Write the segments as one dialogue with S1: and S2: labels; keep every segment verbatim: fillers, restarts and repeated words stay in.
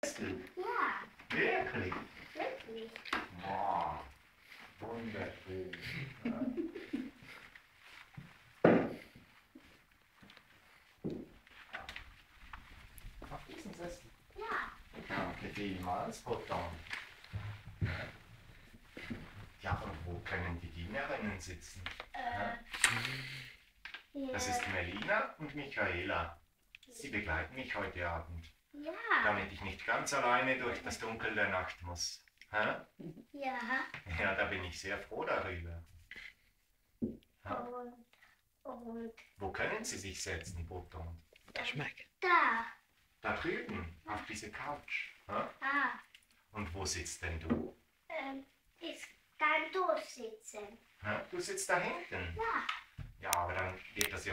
S1: du?
S2: Ja,
S1: Wirklich?
S2: wirklich.
S1: Wow, wunderschön. Ja. Auf diesen Sessel.
S2: Ja.
S1: Danke vielmals, Botton. Ja, und wo können die Dienerinnen sitzen?
S2: Äh, hier.
S1: Das ist Melina und Michaela. Sie begleiten mich heute Abend,
S2: Ja.
S1: damit ich nicht ganz alleine durch das Dunkel der Nacht muss. Hä?
S2: Ja.
S1: Ja, da bin ich sehr froh darüber. Ja.
S2: Und, und
S1: Wo können Sie sich setzen, Botton?
S3: Geschmack.
S2: da.
S1: Da drüben, auf diese Couch. Ja?
S2: Ah,
S1: Und wo sitzt denn du?
S2: ähm, ich kann durchsitzen.
S1: Ja? Du sitzt da hinten.
S2: Ja.
S1: Ja, aber dann geht das ja.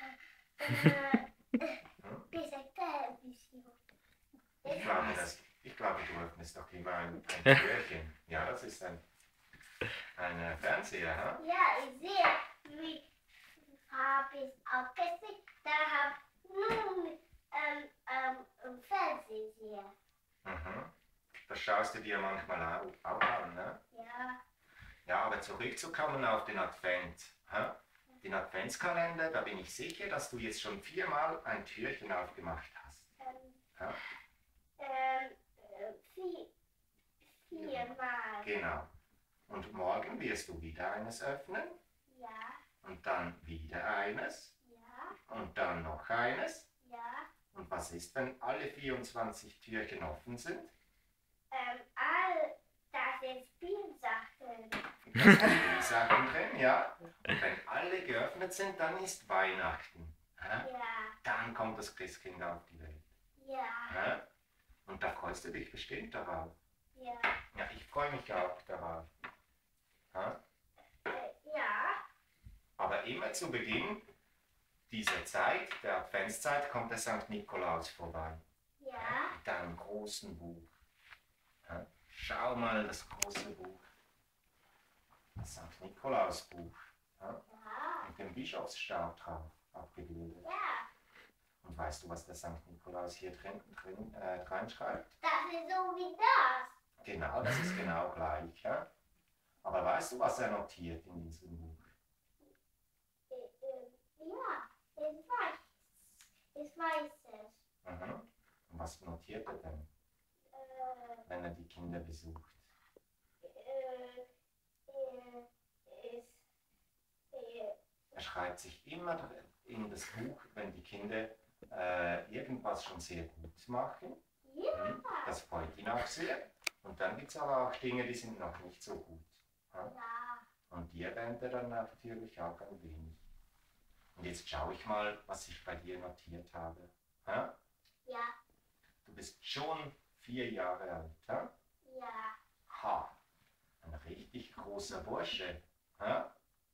S2: Äh, diese Television.
S1: Ich glaube, das, ich glaube, du öffnest doch immer ein, ein Türchen. Ja, das ist ein, ein äh, Fernseher, ha?
S2: Ja, ich sehe, wie habe ich auch gesehen, da habe nur mit, ähm, ähm, Fernsehen hier.
S1: Mhm. Das schaust du dir manchmal auch, auch an, ne?
S2: Ja.
S1: Ja, aber zurückzukommen auf den Advent. Hä? Den Adventskalender, da bin ich sicher, dass du jetzt schon viermal ein Türchen aufgemacht hast.
S2: Ähm,
S1: Ja?
S2: ähm, äh, vier, viermal.
S1: Genau. Und morgen wirst du wieder eines öffnen
S2: Ja,
S1: und dann wieder eines
S2: ja,
S1: und dann noch eines.
S2: ja.
S1: Und was ist, wenn alle vierundzwanzig Türchen offen sind?
S2: Ähm, all das sind Spielsachen.
S1: Da sind Spielsachen drin, ja? Und wenn alle geöffnet sind, dann ist Weihnachten. Hä?
S2: Ja,
S1: Dann kommt das Christkind auf die Welt.
S2: ja,
S1: Hä? Und da freust du dich bestimmt darauf.
S2: ja.
S1: Ja, ich freue mich auch darauf. Hä?
S2: Äh, ja,
S1: Aber immer zu Beginn dieser Zeit, der Adventszeit, kommt der Sankt Nikolaus vorbei.
S2: ja.
S1: Mit einem großen Buch. Hä? Schau mal das große Buch. Das Sankt Nikolaus Buch. Hä?
S2: Ja,
S1: Mit dem Bischofsstab drauf abgebildet.
S2: ja.
S1: Und weißt du, was der Sankt Nikolaus hier drin, drin äh, reinschreibt?
S2: Das ist so wie das.
S1: Genau, das ist genau gleich. Ja? Aber weißt du, was er notiert in diesem Buch?
S2: Äh, äh, ja, ich weiß. Ich weiß es.
S1: Mhm. Und was notiert er denn,
S2: Äh,
S1: wenn er die Kinder besucht?
S2: äh, äh, ich, äh,
S1: Er schreibt sich immer in das Buch, wenn die Kinder äh, irgendwas schon sehr gut machen.
S2: ja,
S1: Mhm. Das freut ihn auch sehr. Und dann gibt es aber auch Dinge, die sind noch nicht so gut. Ja?
S2: ja.
S1: Und die erwähnt er dann natürlich auch ein wenig. Und jetzt schaue ich mal, was ich bei dir notiert habe. Ja?
S2: Ja,
S1: Du bist schon vier Jahre alt. Ja?
S2: ja,
S1: Ha, ein richtig großer Bursche. Ja?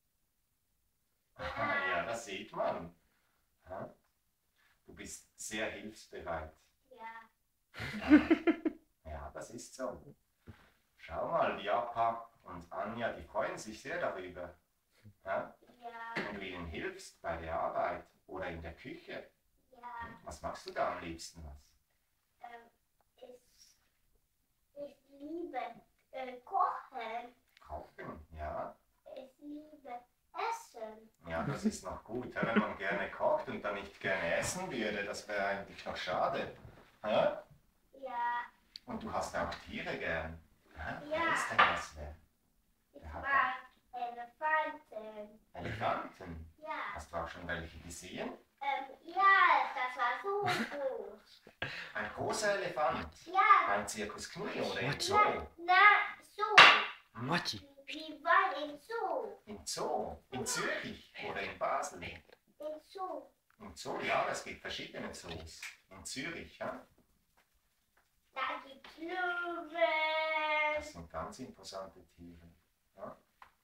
S1: Aha, ja, das sieht man. Ja? Du bist sehr hilfsbereit.
S2: ja,
S1: Ja, das ist so. Schau mal, die Appa und Anja, die freuen sich sehr darüber. Ja?
S2: ja,
S1: Wenn du ihnen hilfst bei der Arbeit oder in der Küche.
S2: ja.
S1: Was machst du da am liebsten was?
S2: Ähm, ich, ich liebe äh, Kochen.
S1: Kochen, ja.
S2: Ich liebe Essen.
S1: Ja, das ist noch gut, ja, wenn man gerne kocht und dann nicht gerne essen würde. Das wäre eigentlich noch schade. Ja?
S2: Ja,
S1: Und du hast auch Tiere gern. Ja?
S2: Ja.
S1: Wer ist denn das? Wer?
S2: ich
S1: Ja.
S2: mag Elefanten.
S1: Elefanten.
S2: Ja,
S1: Hast du auch schon welche gesehen?
S2: ähm, ja, das war so groß.
S1: Ein großer Elefant.
S2: Ja,
S1: Beim Zirkus Knie oder im Zoo.
S2: na, na, so.
S3: Motti.
S2: Wir waren im Zoo.
S1: Im Zoo. In Zürich oder in Basel.
S2: Im Zoo.
S1: Im Zoo, ja, es gibt verschiedene Zoos. In Zürich, ja.
S2: Da gibt's
S1: Das
S2: Löwen.
S1: sind ganz imposante Tiere. Ja.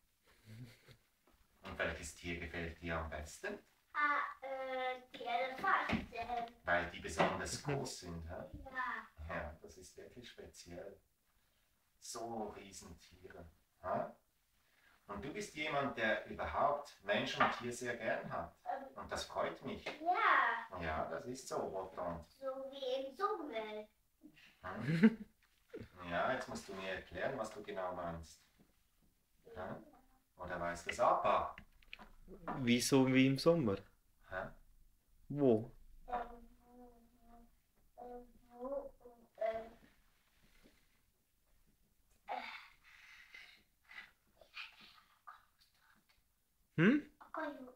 S1: Und welches Tier gefällt dir am besten?
S2: Ah, äh, die Elefanten.
S1: Weil die besonders groß sind. Ja,
S2: Ja,
S1: ja, das ist wirklich speziell. So Riesentiere. Ja? Und du bist jemand, der überhaupt Mensch und Tier sehr gern hat.
S2: ähm,
S1: Und das freut mich.
S2: ja,
S1: Ja, das ist so, Roland.
S2: so wie im Dschungel.
S1: Hm? Ja, jetzt musst du mir erklären, was du genau meinst. Hä? Oder weiß das Papa?
S3: Wieso wie im Sommer?
S1: Hä?
S3: Wo?
S2: Ähm, äh, wo, äh,
S3: Hm?
S2: Koju.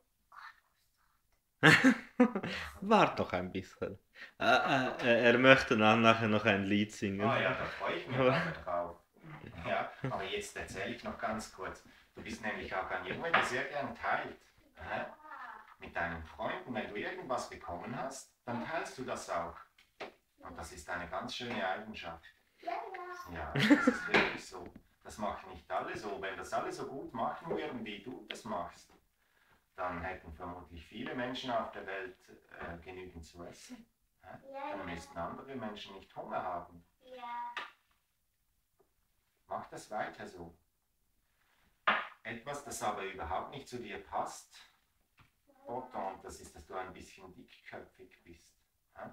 S3: Wart doch ein bisschen. Äh, äh, er möchte dann nachher noch ein Lied singen.
S1: Ah ja, da freue ich mich aber drauf. Ja, aber jetzt erzähle ich noch ganz kurz. Du bist nämlich auch ein Junge, der sehr gern teilt. Hä? Mit deinen Freunden, wenn du irgendwas bekommen hast, dann teilst du das auch. Und das ist eine ganz schöne Eigenschaft.
S2: Ja, ja.
S1: Ja, das ist wirklich so. Das machen nicht alle so. Wenn das alle so gut machen würden, wie du das machst, dann hätten vermutlich viele Menschen auf der Welt äh, genügend zu essen. Hä?
S2: Ja,
S1: Dann müssten andere Menschen nicht Hunger haben.
S2: ja.
S1: Mach das weiter so. Etwas, das aber überhaupt nicht zu dir passt, Otto, und das ist, dass du ein bisschen dickköpfig bist. Hä?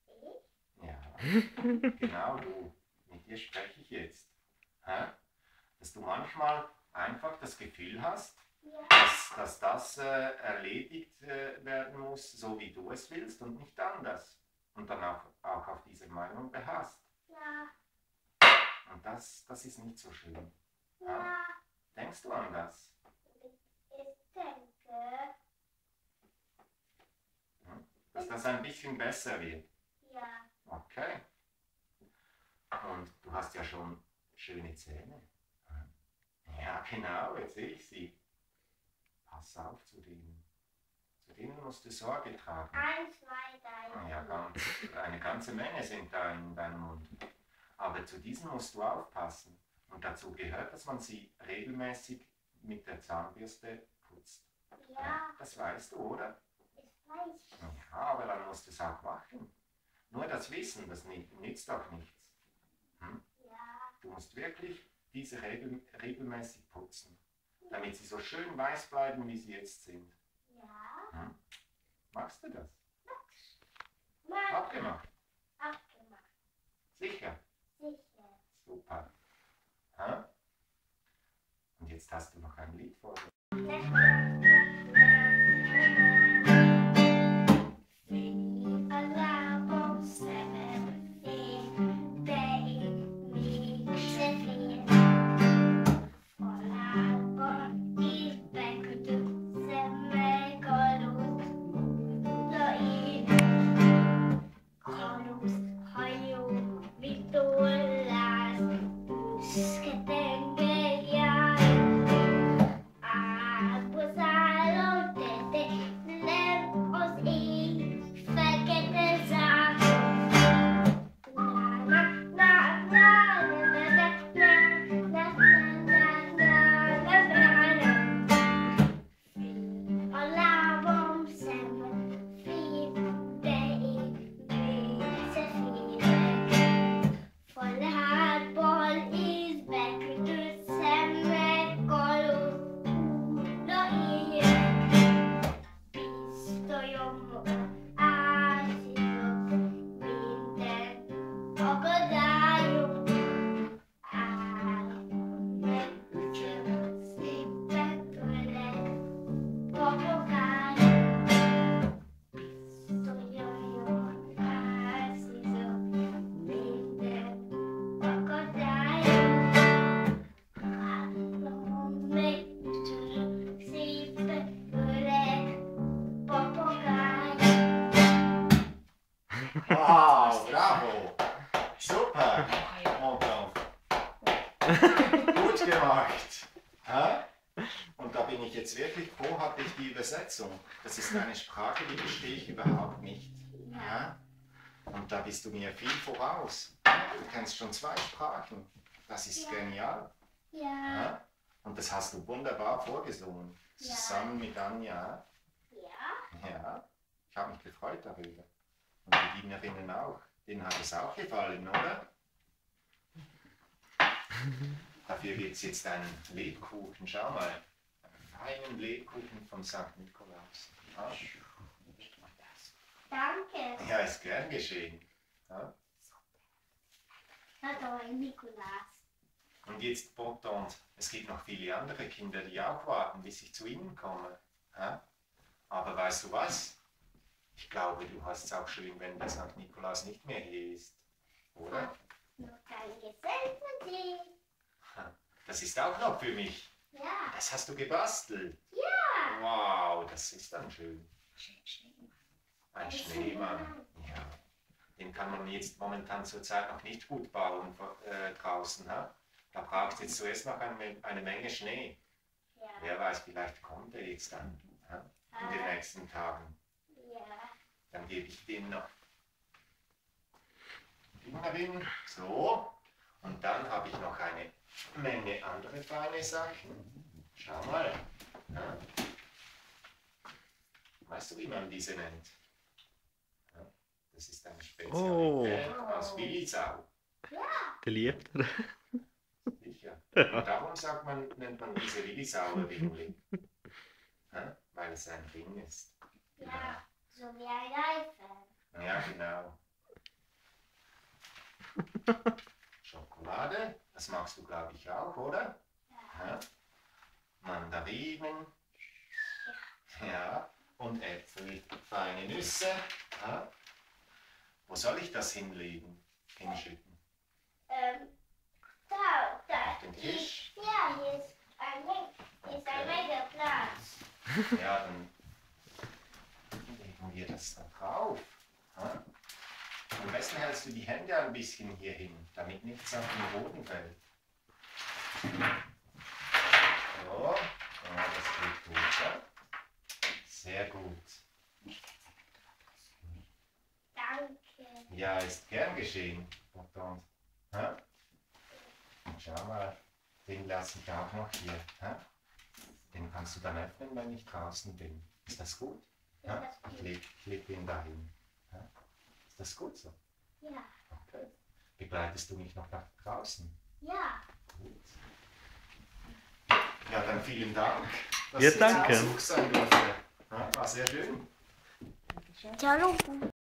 S1: Ja, genau du. Mit dir spreche ich jetzt. Hä? Dass du manchmal einfach das Gefühl hast,
S2: Ja.
S1: dass, dass das äh, erledigt äh, werden muss, so wie du es willst und nicht anders. Und dann auch, auch auf diese Meinung beharrst.
S2: Ja.
S1: Und das, das ist nicht so schön.
S2: Ja.
S1: Denkst du an das?
S2: Ich denke,
S1: Dass das ein bisschen besser wird?
S2: ja.
S1: Okay. Und du hast ja schon schöne Zähne. Ja, genau, jetzt sehe ich sie. Pass auf zu denen. Zu denen musst du Sorge tragen.
S2: Eins, zwei, drei.
S1: Ja, ganz, eine ganze Menge sind da in deinem Mund. Aber zu diesen musst du aufpassen. Und dazu gehört, dass man sie regelmäßig mit der Zahnbürste putzt.
S2: Ja,
S1: Das weißt du, oder?
S2: ich weiß.
S1: Ja, aber dann musst du es auch machen. Nur das Wissen, das nützt auch nichts. Hm?
S2: Ja.
S1: Du musst wirklich diese regel, regelmäßig putzen, damit sie so schön weiß bleiben, wie sie jetzt sind.
S2: Ja.
S1: Hm? Machst du das?
S2: Mach.
S1: Abgemacht?
S2: Abgemacht.
S1: Sicher?
S2: Sicher.
S1: Super. Hä? Und jetzt hast du noch ein Lied vor dir. Wow, bravo! Super! Otto. Gut gemacht! Hä? Und da bin ich jetzt wirklich froh, hatte ich die Übersetzung. Das ist eine Sprache, die verstehe ich überhaupt nicht. Ja? Und da bist du mir viel voraus. Du kennst schon zwei Sprachen. Das ist
S2: Ja.
S1: genial.
S2: Ja.
S1: Ja? Und das hast du wunderbar vorgesungen.
S2: Ja.
S1: Zusammen mit Anja.
S2: Ja.
S1: Ja, ich habe mich gefreut darüber. Und die Dienerinnen auch. Denen hat es auch gefallen, oder? Dafür gibt es jetzt einen Lebkuchen. Schau mal. Einen feinen Lebkuchen von Sankt Nikolaus. Ja.
S2: Danke.
S1: Ja, ist gern geschehen. Ja.
S2: hat aber ein Nikolaus.
S1: Und jetzt Bonton, es gibt noch viele andere Kinder, die auch warten, bis ich zu ihnen komme. Hä? Aber weißt du was? Ich glaube, du hast es auch schön, wenn der Sankt Nikolaus nicht mehr hier ist. Oder?
S2: Noch kein Geschenk für dich.
S1: Das ist auch noch für mich.
S2: Ja.
S1: Das hast du gebastelt.
S2: Ja.
S1: Wow, das ist dann schön. Ein
S2: Ein
S1: Schneemann. Ja. Den kann man jetzt momentan zurzeit noch nicht gut bauen äh, draußen. Ha? Da braucht es jetzt zuerst noch eine, eine Menge Schnee.
S2: Ja.
S1: Wer weiß, vielleicht kommt er jetzt dann ha? in den nächsten Tagen.
S2: Ja.
S1: Dann gebe ich dem noch Fingerin. So. Und dann habe ich noch eine Menge andere feine Sachen. Schau mal. Ja. Weißt du, wie man diese nennt? Ja. Das ist eine Spezialität
S3: Oh.
S1: aus Willisau.
S3: Geliebter.
S1: Sicher. Und darum sagt man, nennt man diese Willisauer Ringling. Ja. Weil es ein Ring ist.
S2: Ja. So wie ein Reifen.
S1: Ja, genau. Schokolade, das magst du, glaube ich, auch, oder? Ja. Mandarinen. Ja. Und Äpfel, feine Nüsse. Ja. Wo soll ich das hinlegen? Hinschütten?
S2: Ähm, da, da.
S1: Auf den Tisch?
S2: Ja, hier ist ein, hier ist ein mega Platz.
S1: Ja, dann legen wir das da drauf. Ja. Am besten hältst du die Hände ein bisschen hier hin, damit nichts auf den Boden fällt. So, ja, das geht gut. Ja? Sehr gut.
S2: Danke.
S1: Ja, ist gern geschehen. Verdammt. Ja? Schau mal, den lasse ich auch noch hier. Ja? Den kannst du dann öffnen, wenn ich draußen bin. Ist das gut? Ja?
S2: Ist das gut?
S1: Ich leg, ich leg den dahin. Ja? Ist das gut so?
S2: Ja.
S1: Okay. Begleitest du mich noch nach draußen?
S2: Ja.
S1: Gut. Ja, dann vielen Dank, dass
S3: Ja,
S1: Sie
S3: danke.
S1: zu Besuch sein durfte. Ja, war sehr schön.
S2: Ciao.